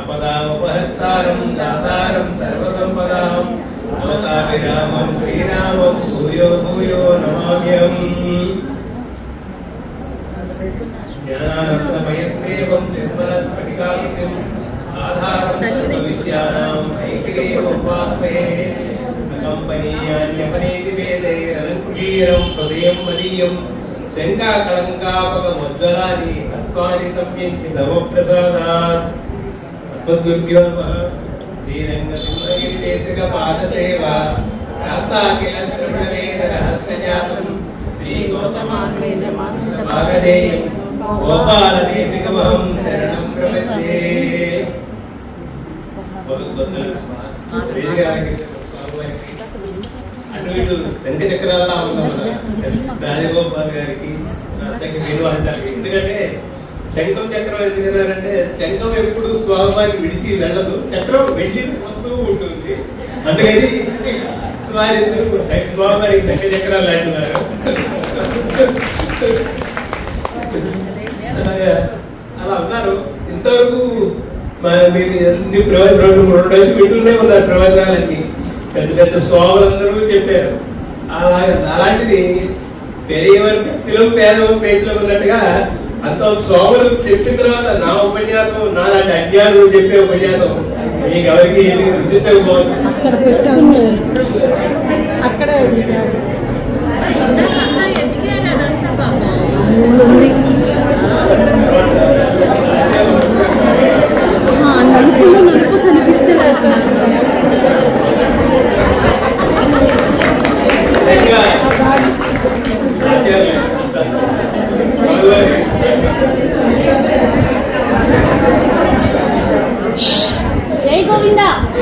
आपदामपहर्तारं दातारं सर्वसम्पदां लोकाभिरामं श्रीरामं भूयो भूयो नमाम्यहम्। ज्ञानानन्दमयदेवं निर्मलस्फटिकाकृतिम् आधारं सर्वविद्यानां ऐक्येवोपास्महे कंपनीयान्यपनेति वेदैरलङ्कृतीरं हृदयं मदीयं शङ्काकलङ्कापकमुज्ज्वलानि तत्त्वानि सम्यन्ति तव प्रसादात्। अस्मद्गुरुभ्यो नमः। श्रीरङ्गसिंहगिरिदेशिकपादसेवा प्राप्ताखिल श्रवणवेदरहस्यजातं श्रीगौतमाग्रेजमाश्रितभागधेयं गोपालदेशिकमहं शरणं प्रपद्ये। అటు ఇటు శంఖ చక్రాల్లో ఉన్నాం రాజగోపాల్ గారికి శ్రీనివాసానికి. ఎందుకంటే శంఖం చక్రం ఎందుకన్నారంటే శంఖం ఎప్పుడు స్వామివారికి విడిచి వెళ్ళదు, చక్రం వెళ్ళి వస్తూ ఉంటుంది. అందుకని వారిద్దరు స్వామివారికి శంఖ చక్రాలు అంటున్నారు. అలా ఉన్నారు. ఇంతవరకు మీరు 2 రోజులు వింటూనే ఉన్నారు ప్రవచనాలకి. పెద్ద పెద్ద స్వాములందరూ చెప్పారు. అలాంటిది పెరియవర్ భక్తిలో పేదవం పేజీలో ఉన్నట్టుగా అంత స్వాములు చెప్పిన తర్వాత నా ఉపన్యాసం నాలాంటి అజ్ఞానులు చెప్పే ఉపన్యాసం మీకు ఎవరికి రుచితకపోవచ్చు. అక్కడ జై గోవింద.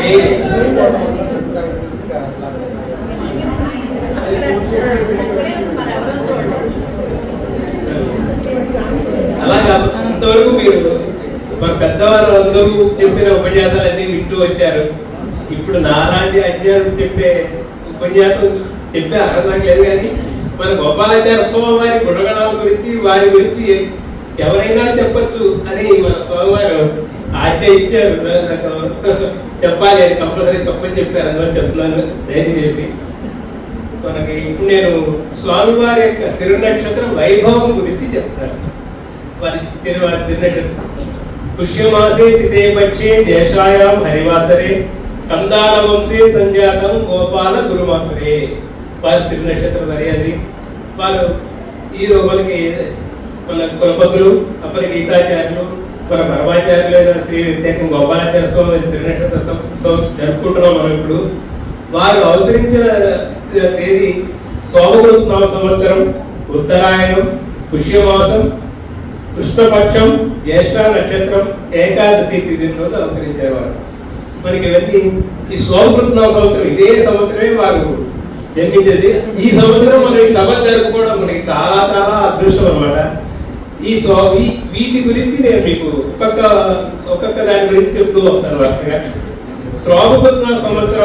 అలాగా ఇంతవరకు మీరు మన పెద్దవారు అందరూ చెప్పిన ఉపన్యాసాలన్నీ వింటూ వచ్చారు. ఇప్పుడు నాలాంటి అజ్ఞానం చెప్పే ఉపన్యాసం చెప్పే అర్హత లేదు. కానీ మన గోపాలాచార్య స్వామివారి గుణగణాల గురించి వారి గురించి ఎవరైనా చెప్పచ్చు అని మన స్వామివారు ఆజ్ఞ ఇచ్చారు. చెప్పాలి అని కంపల్సరీ చెప్పని చెప్పారు. అందువల్ల చెప్తున్నాను దయచేసి. మనకి ఇప్పుడు నేను స్వామివారి యొక్క తిరునక్షత్ర వైభవం గురించి చెప్తాను. వారి తిరునక్షత్రం పుష్యమాసే సితే పక్షే దేశాయాం హరివాసరే కందాల వంశే సంజాతం గోపాల గురుమాసరే. వారి తిరునక్షత్రం మరి అది. వారు ఈ రోజులకి మన కులపతులు అప్పటి గీతాచార్యులు మన పరమాచార్యులైన శ్రీ వ్యత్యాకం గోపాలాచార్య స్వామి తిరునక్షత్రం జరుపుకుంటున్నాం మనం ఇప్పుడు. వారు అవతరించిన తేదీ సోమకృత సంవత్సరం ఉత్తరాయణం పుష్యమాసం కృష్ణపక్షం జ్యేష్ఠ నక్షత్రం ఏకాదశి తిథి రోజు అవతరించేవారు. మనకి ఇవన్నీ ఈ సోమకృత సంవత్సరం ఇదే సంవత్సరమే వారు జన్మించేది. ఈ సంవత్సరం మనకి సభ జరుపుకోవడం మనకి చాలా చాలా అదృష్టం అనమాట. వీటి గురించి నేను మీకు ఒక్కొక్క దాని గురించి చెప్తూ వస్తాను. వరుసగా సోమకృత సంవత్సరం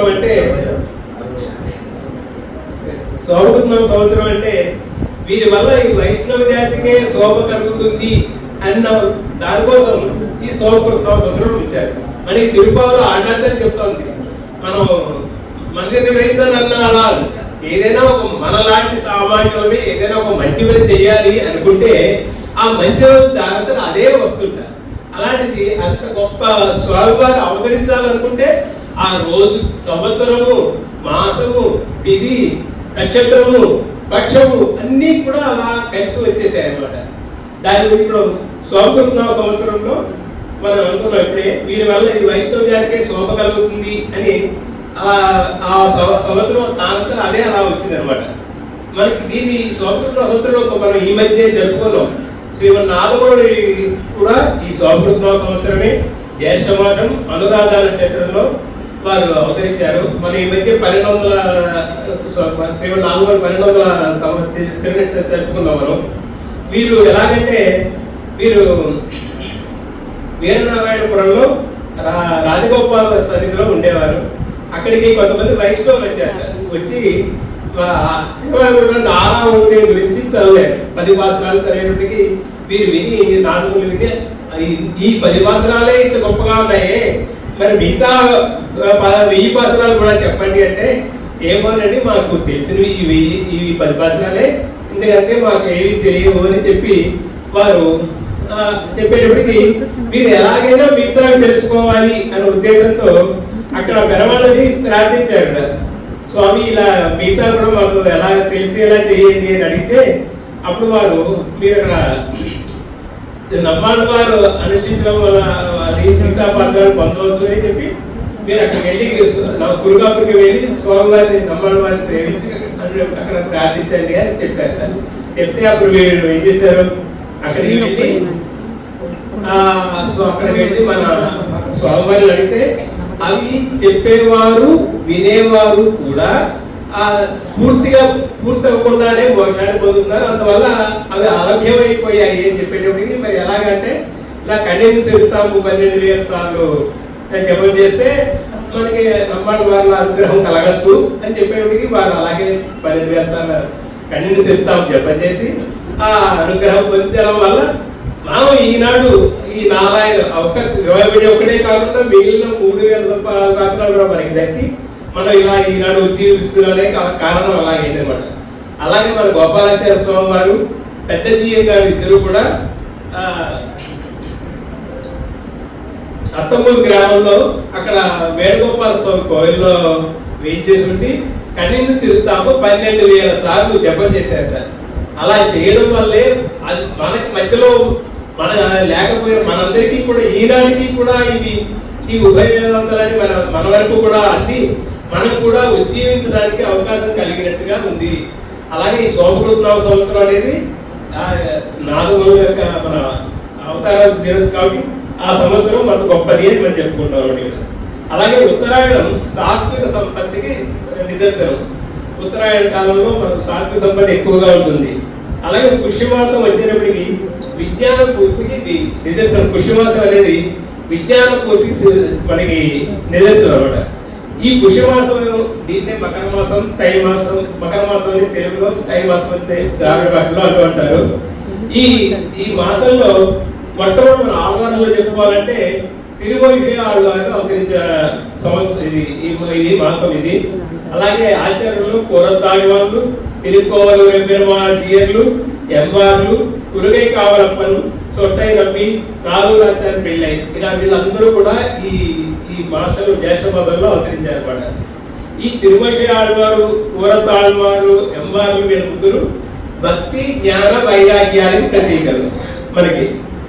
అంటే వీరి వల్ల ఈ వైష్ణవ జాతికే శోభ కలుగుతుంది అన్న దానికోసం ఈ సోమకృత సంవత్సరం ఇచ్చారు. మనకి తిరుపతిలో ఆడాలని చెప్తోంది. మనం మన దగ్గర అయిందని అలా ఏదైనా ఒక మనలాంటి సామాన్యులని ఏదైనా ఒక మంచి పని చెయ్యాలి అనుకుంటే ఆ మంచి దాంతో అదే వస్తుంటారు. అలాంటిది అంత గొప్ప స్వామివారు అవతరించాలనుకుంటే ఆ రోజు సంవత్సరము మాసము తిథి నక్షత్రము పక్షము అన్ని కూడా అలా కలిసి వచ్చేసాయి అన్నమాట. దాని ఇప్పుడు సోమకృత సంవత్సరంలో మనం అనుకున్నాం ఇప్పుడే వీరి వల్ల ఈ వైష్ణవ జాతికే శోభ కలుగుతుంది అని ఆ సంవత్సరం సాయంత్రం అదే అలా వచ్చింది అనమాట. మనకి దీన్ని సోమకృత సంవత్సరంలో మనం ఈ మధ్య జరుపుకున్నాం. శ్రీమన్నాథుడి కూడా ఈ సోమకృత సంవత్సరమే జ్యేష్ఠమాసం అనురాధ నక్షత్రంలో వారు అవతరించారు. మన ఈ మధ్య 1200 జరుపుకున్నాం మనం. వీరు ఎలాగంటే వీరు వీరనారాయణపురంలో రాజగోపాల సన్నిధిలో ఉండేవారు. అక్కడికి కొంతమంది వైష్ణవులు వచ్చి నారాయణ గురించి చదివారు. 10 పాత్రాలు చదివేటప్పటికి వీరు విని నాలుగు విని ఈ 10 పాత్రాలే ఇంత గొప్పగా ఉన్నాయే, మరి మిగతా 1000 పాత్రాలు కూడా చెప్పండి అంటే ఏమోనండి మాకు తెలిసినవి ఈ 10 పాత్రాలే, ఎందుకంటే మాకు ఏవి తెలియవు అని చెప్పి వారు చెప్పేటప్పటికి మీరు ఎలాగైనా మిగతా తెలుసుకోవాలి అనే ఉద్దేశంతో అక్కడ పెరమాలని ప్రార్థించారు. స్వామి ఇలా మిగతా కూడా మాకు ఎలా తెలిసేలా చేయండి అని అడిగితే అప్పుడు వారు మీరు నమ్మాలి వారు అనుష్ఠించడం వల్ల అది మిగతా పాత్రలు పొందవచ్చు అని చెప్పి మీరు అక్కడికి వెళ్ళి గురుగాపురికి వెళ్ళి స్వామివారిని నమ్మాలి వారిని సేవించి అక్కడ ప్రార్థించండి అని చెప్పారు. చెప్తే అప్పుడు మీరు ఏం చేశారు, అక్కడికి వెళ్ళి అక్కడికి వెళ్ళి మన స్వామివారిని అడిగితే అవి చెప్పేవారు వినేవారు కూడా పూర్తిగా పూర్తవకుండానే మోక్షాన్ని పొందుతున్నారు. అందువల్ల అవి అలభ్యమైపోయాయి అని చెప్పేటప్పటికి మరి ఎలాగంటే ఇలా కన్నీరు చెప్తాము 12,000 సార్లు జపం చేస్తే మనకి నమ్మాలి వారి అనుగ్రహం కలగచ్చు అని చెప్పేటప్పటికి వారు అలాగే 12,000 సార్లు కన్నీరు చెప్తాము జపం చేసి ఆ అనుగ్రహం పొందడం వల్ల మనం ఈనాడు ఈ నారాయణ 21 కాకుండా మిగిలిన 3,000 పాత్రలు కూడా మనకి దక్కి మనం ఇలా ఈనాడు ఉద్యోగిస్తున్నానే కారణం అలాగైందనమాట. అలాగే మన గోపాలాచార్య స్వామి వారు పెద్ద జీయ గారు ఇద్దరు కూడా అత్తమూరు గ్రామంలో అక్కడ వేణుగోపాల స్వామి కోవిల్లో వేయించేసి ఉండి కన్నీరు తిరుగుతాము 12,000 సార్లు జపం చేశారట. అలా చేయడం వల్లే అది మనకి మధ్యలో మన లేకపోయినా మనందరికీ కూడా ఈనాటికి కూడా ఈ ఉభయ వేదాంతాలని మన వరకు కూడా అన్ని మనం కూడా ఉజ్జీవించడానికి అవకాశం కలిగినట్టుగా ఉంది. అలాగే ఈ సోమకృష్ణామ సంవత్సరం అనేది 4 యొక్క మన అవతారాలు తీరదు కాబట్టి ఆ సంవత్సరం మనకు గొప్పది అని మనం చెప్పుకుంటాం. అలాగే ఉత్తరాయణం సాత్విక సంపత్తికి నిదర్శనం. ఉత్తరాయణ కాలంలో మనకు సాత్విక సంపత్తి ఎక్కువగా ఉంటుంది. అలాగే పుష్యమాసం వచ్చేటప్పటికి విజ్ఞాన పూర్తికి ఇది నిదర్శనం. పుష్యమాసం అనేది విజ్ఞాన పూర్తికి మనకి నిదర్శనం అన్నమాట. ఈ పుష్యమాసం దీన్నే మకర మాసం, తై మాసం. మకర మాసం అనేది తెలుగులో, తై మాసం అంటే ద్రావిడ భాషలో అంటూ అంటారు. ఈ మాసంలో మొట్టమొదటి మన ఆళ్వార్లో చెప్పుకోవాలంటే తిరుమల ఆళ్వారు అవతరించిన సంవత్సరం ఇది మాసం ఇది. అలాగే ఆచార్యులు కూరతాళ్వార్లు, తిరుకోవలు రెబ్బెరమార్లు, ఎంబార్లు, కురుగై కావలప్పను, చొట్టై రబ్బి, నాలుగురాచార్య పెళ్ళై ఇలా వీళ్ళందరూ కూడా ఈ మాసంలో జ్యేష్ఠ మాసంలో అవతరించారు అన్నమాట. ఈ తిరుమల ఆళ్వారు, కూరతాళ్వారు, ఎంబార్లు వీళ్ళ ముగ్గురు భక్తి జ్ఞాన వైరాగ్యానికి ప్రతీకలు. మనకి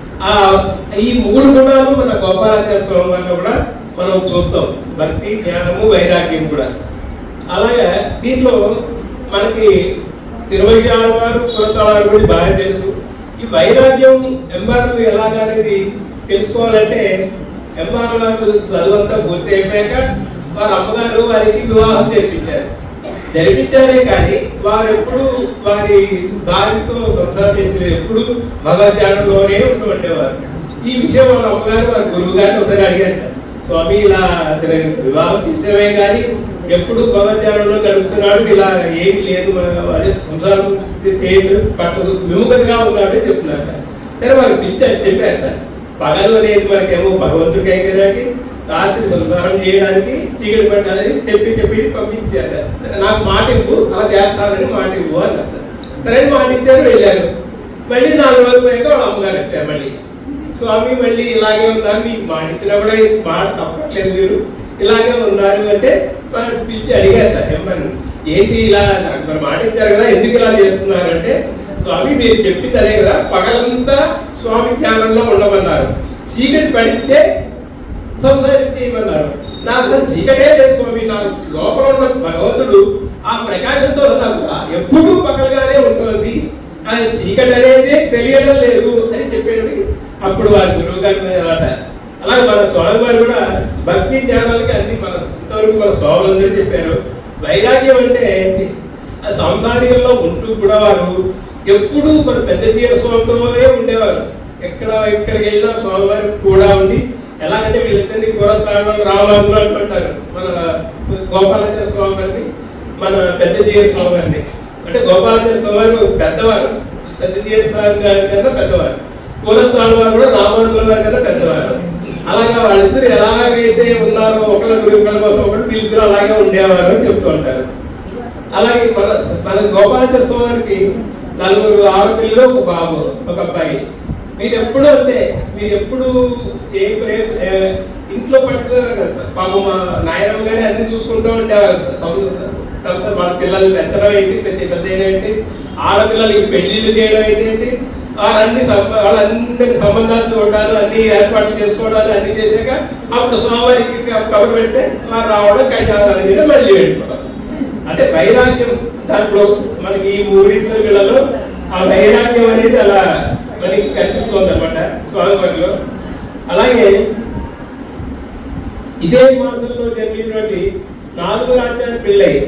ఈ 3 గుణాలు మన గోపాలాచార్య స్వామి వారిలో కూడా మనం చూస్తాం. భక్తి జ్ఞానము వైరాగ్యం కూడా. అలాగే దీంట్లో మనకి తిరుమల ఆళ్వారు, కూరతాళ్వారు గురించి బాగా తెలుసు. ఈ వైరాగ్యం ఎంబార్లు ఎలాగనేది తెలుసుకోవాలంటే ఎంబార్లు చదువంతా పూర్తి అయిపోయాక వారి అమ్మగారు వారికి వివాహం జరిపించారే కానీ వారు ఎప్పుడు వారి భార్యతో సంసారం చేసేది ఎప్పుడు భగవద్ధ్యానంలోనే ఉంటూ ఉండేవారు. ఈ విషయం వాళ్ళ అమ్మగారు వారి గురువు గారిని ఒకసారి అడిగారు, స్వామి ఇలా వివాహం చేసేవే కానీ ఎప్పుడు భగవద్ధ్యానంలో గడుపుతున్నాడు, ఇలా ఏమి లేదు, సంసారం పట్ల విముఖతగా ఉన్నాడని చెప్తున్నారు. సరే వారు పిలిచారు, చెప్పారు పగలు అనేది మనకేమో భగవంతుడికి అయిపోయినాకి రాత్రి సంసారం చేయడానికి చీకటి పట్టాలని చెప్పి పంపించారు. నాకు మాట ఇవ్వు, అలా చేస్తానని మాట ఇవ్వు అన్నారు. సరే మాట ఇచ్చారు, వెళ్ళారు. మళ్ళీ 4 రోజులు పోయాక వాళ్ళ అమ్మగారు వచ్చారు. మళ్ళీ స్వామి మళ్ళీ ఇలాగే ఉన్నారు, మీకు మాట ఇచ్చినా కూడా మాట తప్పట్లేదు, మీరు ఇలాగే ఉన్నారు అంటే పిలిచి అడిగారు ఏమని, ఏంటి ఇలా నాకు మాట ఇచ్చారు కదా, ఎందుకు ఇలా చేస్తున్నారు అంటే, స్వామి మీరు చెప్పింది అదే కదా, పగలంతా స్వామి ధ్యానంలో ఉండమన్నారు, చీకటి పడితే సంసారం చేయమన్నారు. నాకు చీకటే లేదు స్వామి, నాకు లోపల ఉన్న భగవంతుడు ఆ ప్రకాశంతో నాకు ఎప్పుడూ పగలుగానే ఉంటుంది, ఆయన చీకటి అనేది తెలియడం లేదు అని చెప్పేటప్పుడు అప్పుడు వారి గురువు గారి అన్నమాట. అలాగే మన స్వామి వారు కూడా భక్తి జ్ఞానాలకి అన్ని మన ఇంతవరకు మన స్వాములందరూ చెప్పారు. వైరాగ్యం అంటే సంసారికంలో ఉంటూ కూడా వారు ఎప్పుడు మన పెద్ద తీర స్వామితోనే ఉండేవారు. ఎక్కడికి వెళ్ళినా స్వామివారు కూడా ఉండి, ఎలాగంటే వీళ్ళిద్దరినీ కూరతాడు రావాలని అంటుంటారు. మన గోపాలాచార్య స్వామి గారిని, మన పెద్ద తీర స్వామి గారిని. అంటే గోపాలాచార్య స్వామి గారు పెద్దవారు, పెద్ద తీర స్వామి గారి కన్నా పెద్దవారు. కోదంతాళ్ళ వారు కూడా రామానుజుల వారి కన్నా పెద్దవారు. అలాగే వాళ్ళిద్దరు ఎలాగైతే ఉన్నారో ఒకళ్ళ కోసం ఒకళ్ళు వీళ్ళిద్దరు అలాగే ఉండేవారు అని చెప్తూ ఉంటారు. అలాగే మన గోపాలాచార్య స్వామికి 4 ఆడపిల్లలు, ఒక బాబు, ఒక అబ్బాయి. మీరు ఎప్పుడు ఇంట్లో పట్టుకున్నారు కదా సార్. పాపం మా నాయనమ్మ గారి అన్ని చూసుకుంటూ ఉండేవారు సార్. వాళ్ళ పిల్లలు పెంచడం ఏంటి, పెద్ద ఏంటి, ఆడపిల్లలకి పెళ్లిళ్ళు చేయడం ఏంటి, వాళ్ళందరి సంబంధాలు చూడాలి, అన్ని ఏర్పాట్లు చేసుకోవడాలు అన్ని చేశాక అప్పుడు స్వామివారికి కబురు పెడితే వారు రావడం కైలాసాలు చేయడం మళ్ళీ వెళ్ళిపోవడం. అంటే వైరాగ్యం దాంట్లో మనకి ఈ 3 వీళ్ళలో ఆ వైరాగ్యం అనేది అలా మనకి కనిపిస్తుంది అనమాట స్వామివారిలో. అలాగే ఇదే మాసంలో జరిగినటువంటి 4 రాజ్యాలు పెళ్ళయి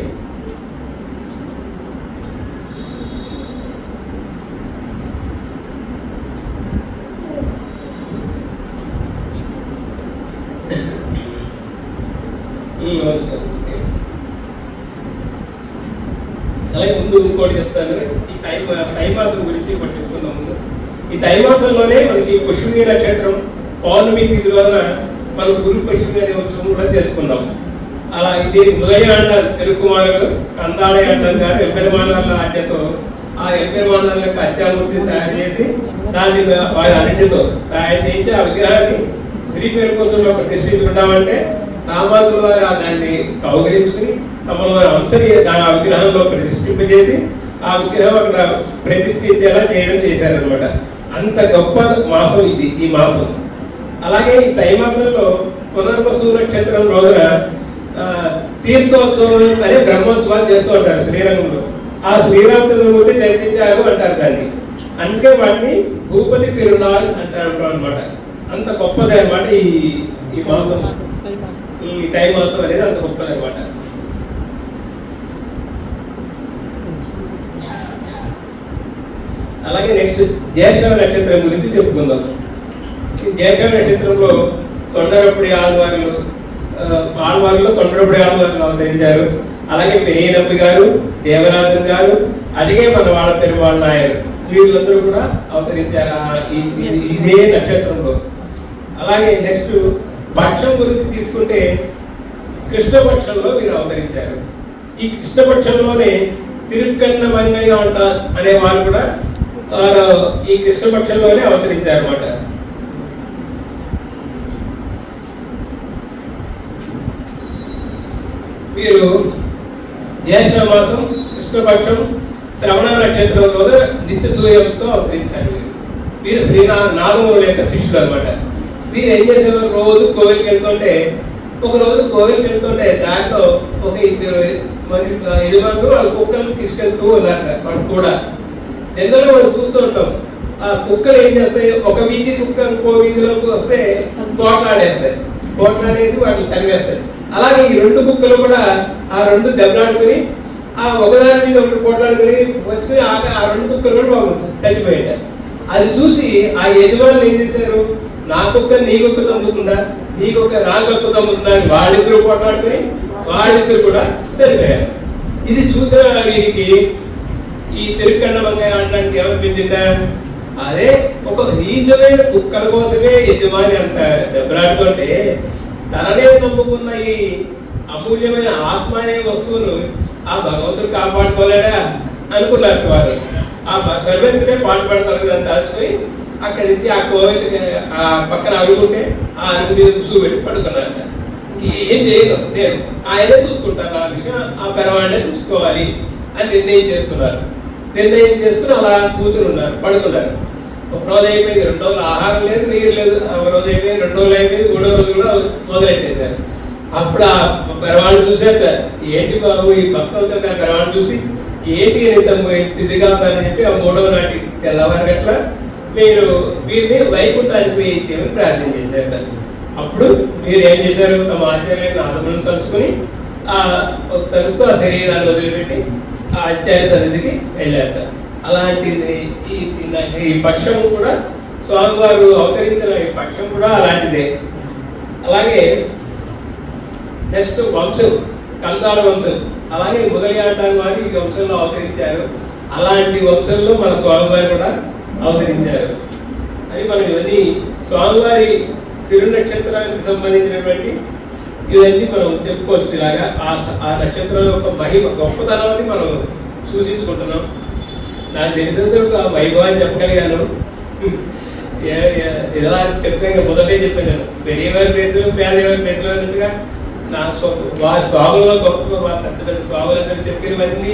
అలాగే ముందు ఇంకోటి చెప్తాను. ఈ తైమాసం గురించి ఒకటి చెప్తున్నాం. ముందు ఈ తైమాసంలోనే మనకి పుష్యమి నక్షత్రం పౌర్ణమి తిథి వలన మనం గురు పుష్యమి అనే ఉత్సవం కూడా చేసుకున్నాం. అలా ఇది ఉదయాన్న తెలుగుమారులు కందాళ అంటాం కానీ ఎబ్బెరమానాల ఆజ్ఞతో ఆ ఎబ్బెరమానాల యొక్క అత్యామూర్తిని తయారు చేసి దాన్ని వారి అన్నింటితో తయారు చేయించి ఆ విగ్రహాన్ని శ్రీ పేరుకోసంలో ప్రతిష్ఠించుకుంటామంటే రామానుజుల వారు దాన్ని కౌగలించుకుని తమలో అంశని ఆ విగ్రహంలో ప్రతిష్ఠింపజేసి ఆ విగ్రహం అక్కడ ప్రతిష్ఠించేలా చేయడం చేశారనమాట. అంత గొప్ప మాసం ఇది ఈ మాసం. అలాగే ఈ తైమాసంలో పునర్వసు నక్షత్రం రోజున తీర్థోత్సవం అనే బ్రహ్మోత్సవాలు చేస్తూ ఉంటారు శ్రీరంగంలో. ఆ శ్రీరామచంద్రమూర్తి జరిపించారు అంటారు దాన్ని. అందుకే వాటిని భూపతి తిరునాళ్ అంటారు అనమాట. అంత గొప్పది అనమాట ఈ మాసం. ఈ తైమాసం అనేది అంత గొప్పది అనమాట. అలాగే నెక్స్ట్ జ్యేష్ఠ నక్షత్రం గురించి చెప్పుకుందాం. ఈ జ్యేష్ఠ నక్షత్రంలో తొండరపుడి ఆళ్వారులో తొండరపుడి ఆళ్వారులు అవతరించారు. అలాగే పెరియనప్పి గారు, దేవరాజన్ గారు, అలాగే మన వాళ్ళ పెరుమాళ నాయర్ వీళ్ళందరూ కూడా అవతరించారు ఇదే నక్షత్రంలో. అలాగే నెక్స్ట్ పక్షం గురించి తీసుకుంటే కృష్ణపక్షంలో వీరు అవతరించారు. ఈ కృష్ణపక్షంలోనే తిరుక్కన్న మంగయ్య అనే వారు కూడా ఈ కృష్ణపక్షంలోనే అవతరించారు అన్నమాట. వీరు జ్యేష్ఠ మాసం కృష్ణపక్షం శ్రవణ నక్షత్రంలో నిత్య సూర్యంతో అవతరించారు. వీరు నాగమూల యొక్క శిష్యులు అనమాట. వీరు ఏం చేసేవారు, రోజు కోవిల్కి వెళ్తుంటే దాంట్లో ఒక 2 యజమానులు వాళ్ళ కుక్కలను తీసుకెళ్తూ ఉన్నారట. వాళ్ళు కూడా ఎందులో మనం చూస్తూ ఉంటాం. ఆ కుక్కలు ఏం చేస్తాయి, ఒక వీధి కుక్క ఇంకో వీధిలోకి వస్తే కోట్లాడేసి వాటిని తరివేస్తాయి. అలాగే ఈ 2 కుక్కలు కూడా ఆ 2 దెబ్బలాడుకుని ఆ ఒకదాని మీద ఒకటి పోట్లాడుకుని వచ్చి ఆ 2 కుక్కలు కూడా వాళ్ళు చచ్చిపోయారు. అది చూసి ఆ యజమానులు ఏం చేశారు, నా కుక్క నీ కుక్క తమ్ముతుందా, నీ కుక్క నా కుక్క తమ్ముతుందా అని వాళ్ళిద్దరు పోట్లాడుకుని వాళ్ళిద్దరు కూడా చనిపోయారు. ఇది చూసిన వీరికి ఈ తిరుక్కన్న మంగయ్య అనడానికి ఏమనిపించిందా, అదే ఒక నీచమైన కుక్కల కోసమే యజమాని అంత దెబ్బలాడుతుంటే తననే నమ్ముకున్న ఈ అమూల్యమైన ఆత్మ అనే వస్తువును ఆ భగవంతుడు కాపాడుకోలేడా అనుకున్నారు వారు. ఆ సర్వెంట్స్నే పాటుపడతారు అని తలుచుకొని అక్కడి నుంచి ఆ కోవిల్ ఆ పక్కన అడుగుంటే ఆ అడుగు మీద కూర్చో పెట్టి పడుకున్నారు. ఏం చేయను, నేను ఆయనే చూసుకుంటాను, ఆ విషయం ఆ పెరవాడినే చూసుకోవాలి అని నిర్ణయం చేసుకుని అలా కూర్చుని ఉన్నారు, పడుకున్నారు. ఒక రోజు అయిపోయింది, 2 రోజులు ఆహారం లేదు, నీరు లేదు. ఒక రోజు అయిపోయింది, 2 రోజులు అయిపోయింది, 3వ రోజు కూడా మొదలెట్టేశారు. అప్పుడు ఆ పెరవాడిని చూసేట, ఏంటి బాబు ఈ భక్తులతో ఆ పెరవాడిని చూసి ఏంటి తిదిగా ఉందని చెప్పి ఆ 3వ నాటి తెల్లవారిగట్ల మీరు వీరిని వైకుంఠానికి పోయి ప్రార్థన చేశారు. అప్పుడు మీరు ఏం చేశారు, తమ ఆచార్యులను ఆదములను తలుచుకుని తలుస్తూ ఆ శరీరాన్ని వదిలిపెట్టి ఆ ఆచార్య సన్నిధికి వెళ్ళారు. అలాంటిది ఈ పక్షం కూడా స్వామివారు అవతరించిన ఈ పక్షం కూడా అలాంటిదే. అలాగే నెక్స్ట్ వంశం, కందాల వంశం, అలాగే మొదలయాటాన్ని వారి ఈ వంశంలో అవతరించారు. అలాంటి వంశంలో మన స్వామివారు కూడా అవతరించారు. అని మనం ఇవన్నీ స్వామివారి తిరునక్షత్రానికి సంబంధించినటువంటి ఇవన్నీ మనం చెప్పుకోవచ్చు. ఇలాగా ఆ నక్షత్రం యొక్క మహిమ గొప్పతనాన్ని మనం సూచించుకుంటున్నాం. నాకు తెలిసినందుకు ఆ వైభవాన్ని చెప్పగలిగాను. ఇలా చెప్తే మొదటే చెప్పాను, పెరియవారి పేదలు పేదవారి పేదలు అన్నట్టుగా నా వారి స్వాములో గొప్ప పెద్ద పెద్ద స్వాములందరూ చెప్పినవన్నీ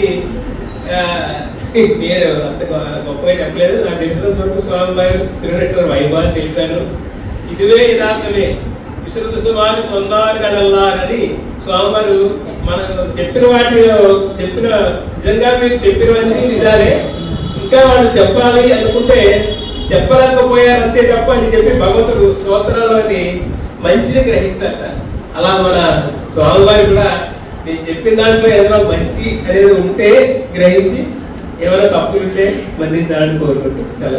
నేను అంత గొప్పగా చెప్పలేదు. నాకు తెలిసినంత వరకు స్వామివారి తిరునక్షత్ర వైభవాన్ని తెలిపాను. ఇదివే యథార్థమే విశ్రుత సుమాని సొందాన్ని కడల్లారని స్వామివారు మనం చెప్పిన వాటిలో నిజంగా మీరు చెప్పినవన్నీ నిజాలే, ఇంకా వాళ్ళు చెప్పాలి అనుకుంటే చెప్పలేకపోయారు అంతే తప్ప అని చెప్పి భగవంతుడు స్తోత్రాలని మంచిని గ్రహిస్తారట. అలా మన స్వామివారి కూడా నేను చెప్పిన దాంట్లో ఏదైనా మంచి అనేది ఉంటే గ్రహించి ఏమైనా తప్పులుంటే మన్నించాలని కోరుకుంటున్నాను. చాలా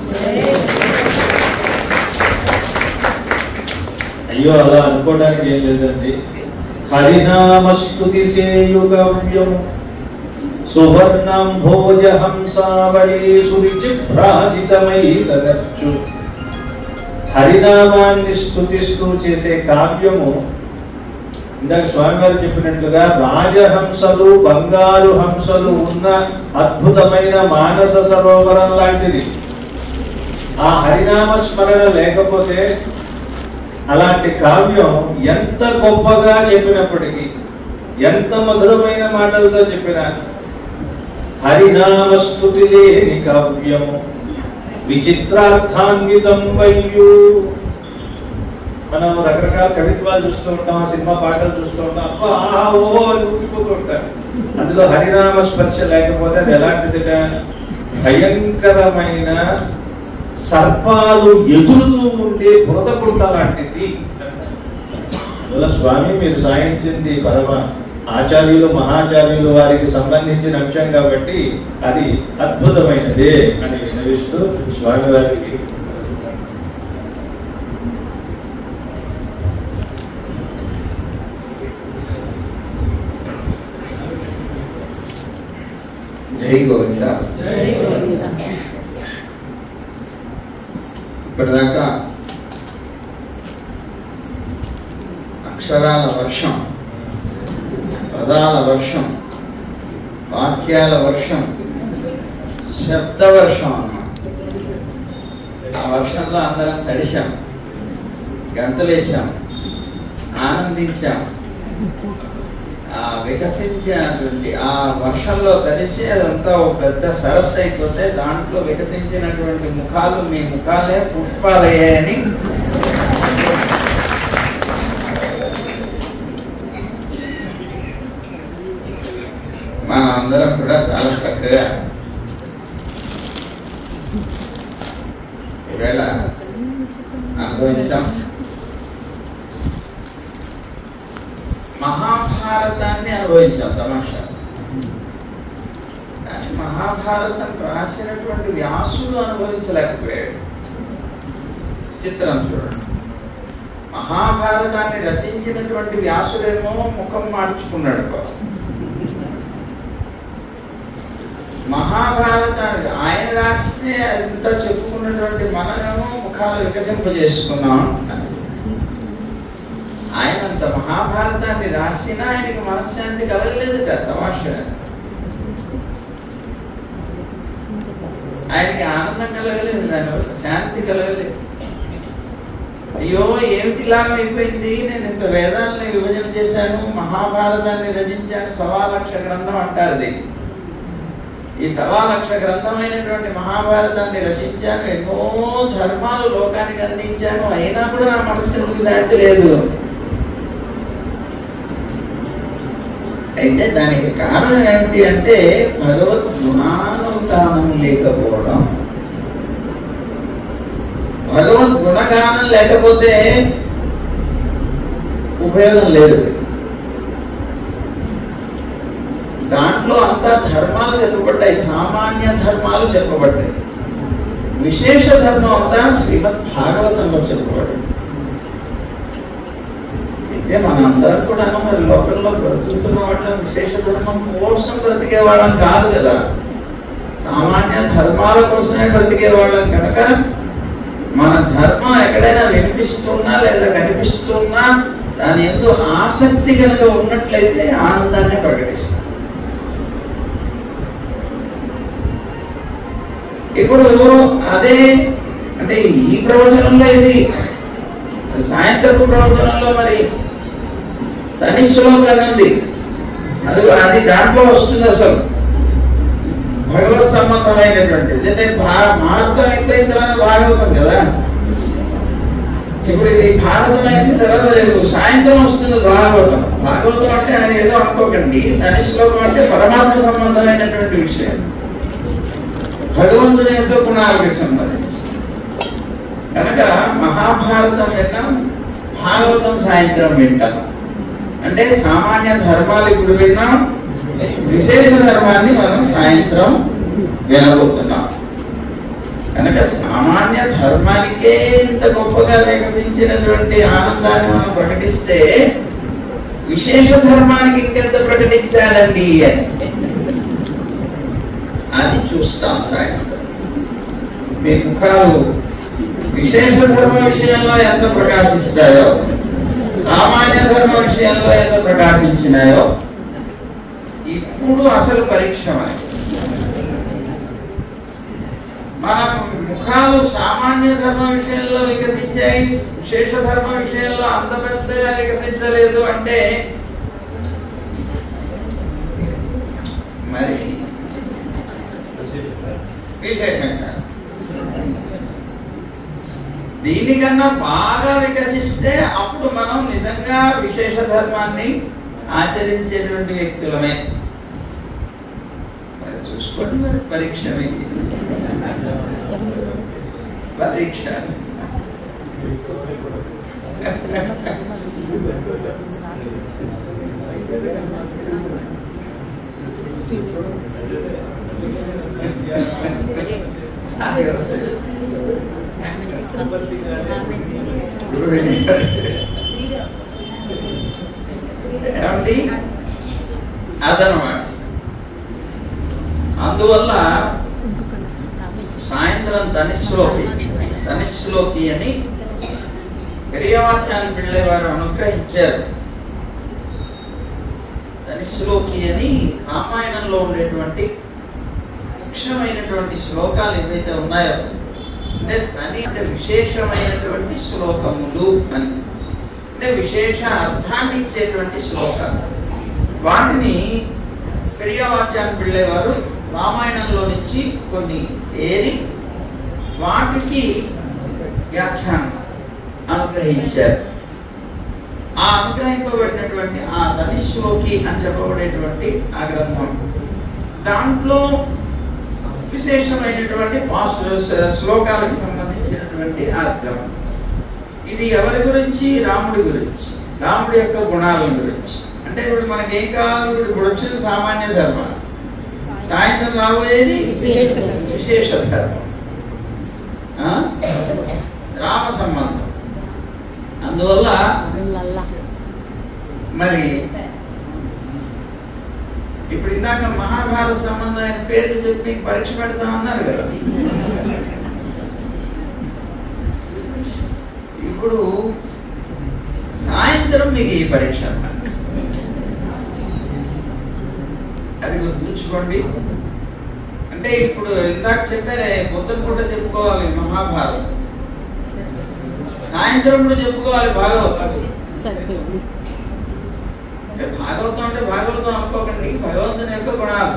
అయ్యో అలా అనుకోవడానికి ఏం లేదండి. హరినామస్తుతి సేయుగవ్యము సువర్ణం భోజ హంసావళి సువిచిభ్రాజితమై తగచ్చు. హరినామాన్ని స్తుతిస్తూ చేసే కావ్యము ఇందాక స్వామివారు చెప్పినట్లుగా రాజహంసలు బంగారు హంసలు ఉన్న అద్భుతమైన మానస సరోవరం లాంటిది. ఆ హరినామ స్మరణ లేకపోతే అలాంటి కావ్యం ఎంత గొప్పగా చెప్పినప్పటికీ, ఎంత మధురమైన మాటలతో చెప్పినా హరినామస్తుతి లేని కావ్యము విచిత్రార్థాన్వితం వయ్యు. మనం రకరకాల కవిత్వాలు చూస్తూ ఉంటాం, సినిమా పాటలు చూస్తూ ఉంటాం, అబ్బా ఓ అని ఊపిపోతూ ఉంటారు. అందులో హరినామ స్పర్శ లేకపోతే అది ఎలాంటిదిగా భయంకరమైన సర్పాలు ఎగురుతూ ఉండే బురద పుడత లాంటిది. అందులో స్వామి మీరు సాయించింది పరమ ఆచార్యులు మహాచార్యులు వారికి సంబంధించిన అంశం కాబట్టి అది అద్భుతమైనదే అని విన్నవిస్తూ స్వామి వారికి జై గోవింద. ఇప్పటిదాకా అక్షరాల వర్షం, పదాల వర్షం, వాక్యాల వర్షం, శబ్ద వర్షం అన్నమాట. ఆ వర్షంలో అందరం తడిశాం, గంతలేసాం, ఆనందించాం. ఆ వికసించినటువంటి ఆ వర్షంలో తడిసి అదంతా ఒక పెద్ద సరస్సు అయిపోతే దాంట్లో వికసించినటువంటి ముఖాలు మీ ముఖాలే పుష్పాలయ్యాయని మనం అందరం కూడా చాలా చక్కగా ఈవేళ అనుభవించాం. మహాభారతాన్ని అనుభవించాం తమాషా. కానీ మహాభారతం రాసినటువంటి వ్యాసుడు అనుభవించలేకపోయాడు. చిత్రం చూడండి, మహాభారతాన్ని రచించినటువంటి వ్యాసుడేమో ముఖం మార్చుకున్నాడు. మహాభారతాన్ని ఆయన రాస్తే అంతా చెప్పుకున్నటువంటి మనమేమో ముఖాలు వికసింపజేసుకున్నాం. ఆయన అంత మహాభారతాన్ని రాసినా ఆయనకి మనశ్శాంతి కలగలేదుట. తమాషా, ఆయనకి ఆనందం కలగలేదు, దానివల్ల శాంతి కలగలేదు. అయ్యో ఏమిటిలాగా అయిపోయింది, నేను ఇంత వేదాలని విభజన చేశాను, మహాభారతాన్ని రచించాను, 1,00,000 గ్రంథం అంటారు. ఈ 1,00,000 గ్రంథమైనటువంటి మహాభారతాన్ని రచించాను, ఎన్నో ధర్మాలు లోకానికి అందించాను, అయినా కూడా నా మనసుకు శాంతి లేదు. అయితే దానికి కారణం ఏమిటి అంటే భగవద్ గుణానుగానం లేకపోవడం. భగవద్ గుణగానం లేకపోతే ఉపయోగం లేదు. దాంట్లో అంతా ధర్మాలు చెప్పబడ్డాయి, సామాన్య ధర్మాలు చెప్పబడ్డాయి. విశేష ధర్మం అంతా శ్రీమద్ భాగవతంలో చెప్పబడ్డాయి. అయితే మనందరం కూడా మరి లోకంలో బ్రతుకుతున్న వాళ్ళ విశేష ధర్మం కోసం బ్రతికే వాళ్ళం కాదు కదా, సామాన్య ధర్మాల కోసమే బ్రతికే వాళ్ళం కనుక మన ధర్మం ఎక్కడైనా వినిపిస్తున్నా లేదా కనిపిస్తున్నా దాని ఎందు ఆసక్తి కనుక ఉన్నట్లయితే ఆనందాన్ని ప్రకటిస్తాం. ఇప్పుడు అదే అంటే ఈ ప్రవచనంలో ఇది సాయంత్రపు ప్రవచనంలో మరి తని శ్లోకం ఉంది, అది దాంట్లో వస్తుంది. అసలు భగవత్ సంబంధమైనటువంటిది అంటే భారతం అయిపోయిన తర్వాత భాగవతం కదా. ఇప్పుడు ఇది భారతం అయిన తర్వాత రేపు సాయంత్రం వస్తుంది భాగవతం. భాగవతం అంటే ఆయన ఏదో అనుకోకండి, తని శ్లోకం అంటే పరమాత్మ సంబంధమైనటువంటి విషయం, భగవంతుని యొక్క గుణాలకు సంబంధించి. కనుక మహాభారతం విన్నాం, భాగవతం సాయంత్రం వింటాం. అంటే సామాన్య ధర్మాలు ఇప్పుడు విన్నాం, విశేష ధర్మాన్ని మనం సాయంత్రం వినబోతున్నాం. కనుక సామాన్య ధర్మానికే ఇంత గొప్పగా వికసించినటువంటి ఆనందాన్ని మనం ప్రకటిస్తే విశేష ధర్మానికి ఇంకెంత ప్రకటించాలండి అని అది చూస్తాం సాయంత్రం. మీ ముఖాలు విశేష ధర్మ విషయంలో ఎంత ప్రకాశిస్తాయో, సామాన్య ధర్మ విషయంలో ఎంత ప్రకాశించినాయో ఇప్పుడు అసలు పరీక్ష. మన ముఖాలు సామాన్య ధర్మ విషయంలో వికసించాయి, విశేష ధర్మ విషయంలో అంత పెద్దగా వికసించలేదు అంటే మరి విశేషంగా దీనికన్నా బాగా వికసిస్తే అప్పుడు మనం నిజంగా విశేష ధర్మాన్ని ఆచరించేటువంటి వ్యక్తులమే. చూసుకోండి మరి పరీక్ష పరీక్ష ఏమండి అదనమాట. అందువల్ల సాయంత్రం తనిశ్లోకి అని పెరియవాచ్యాన్ని పిళ్ళేవారు అనుగ్రహించారు. తనిశ్లోకి అని రామాయణంలో ఉండేటువంటి ముఖ్యమైనటువంటి శ్లోకాలు ఏవైతే ఉన్నాయో అంటే తని అంటే విశేషమైనటువంటి శ్లోకములు అని, అంటే విశేష అర్థాన్ని ఇచ్చేటువంటి శ్లోకాలు. వాటిని పెరియవాచ్యాన్ని పిళ్ళేవారు రామాయణంలో నుంచి కొన్ని ఏరి వాటికి వ్యాఖ్యానం అనుగ్రహించారు. ఆ అనుగ్రహింపబడినటువంటి ఆ తనిశ్లోకి అని చెప్పబడేటువంటి ఆ గ్రంథం, దాంట్లో విశేషమైనటువంటి శ్లోకాలకు సంబంధించినటువంటి అర్థం. ఇది ఎవరి గురించి? రాముడి గురించి, రాముడి యొక్క గుణాల గురించి. అంటే ఇప్పుడు మనకి ఏం కావాలి? ఇప్పుడు వచ్చిన సామాన్య ధర్మాలు, సాయంత్రం రాబోయేది విశేష ధర్మం, రామ సంబంధం. అందువల్ల మరి ఇప్పుడు ఇందాక మహాభారత సంబంధమైన పేర్లు చెప్పి పరీక్ష పెడతామన్నారు కదా. ఇప్పుడు సాయంత్రం మీకు ఈ పరీక్ష అది గుర్తుంచుకోండి. అంటే ఇప్పుడు ఇందాక చెప్పారే పొద్దున పూట చెప్పుకోవాలి మహాభారతం, సాయంత్రం కూడా చెప్పుకోవాలి భాగవతం. భాగవతం అంటే భాగవతం అనుకోకండి, భగవంతుని యొక్క గుణాలు.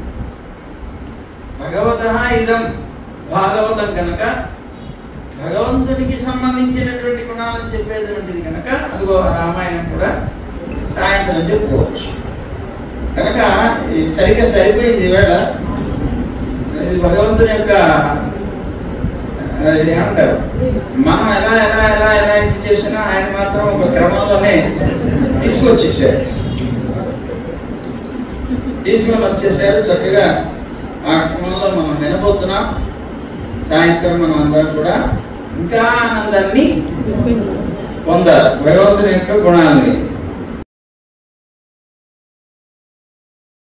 భగవత ఇదం భాగవతం కనుక భగవంతునికి సంబంధించినటువంటి గుణాలను చెప్పేటువంటిది కనుక అదిగో రామాయణం కూడా సాయంత్రం చెప్పుకోవచ్చు. కనుక సరిగ్గా సరిపోయింది ఈవేళ. ఇది భగవంతుని యొక్క ఏమంటారు, మనం ఎలా ఎలా ఎలా ఎలా ఇది చేసినా ఆయన మాత్రం ఒక క్రమంలోనే తీసుకొచ్చేసారు, తీసుకొని వచ్చేసారు. చక్కగా ఆ క్రమంలో మనం వినబోతున్నాం. సాయంత్రం మనం అందరం కూడా ఇంకా ఆనందాన్ని పొందాలి భగవంతుని యొక్క గుణాలని.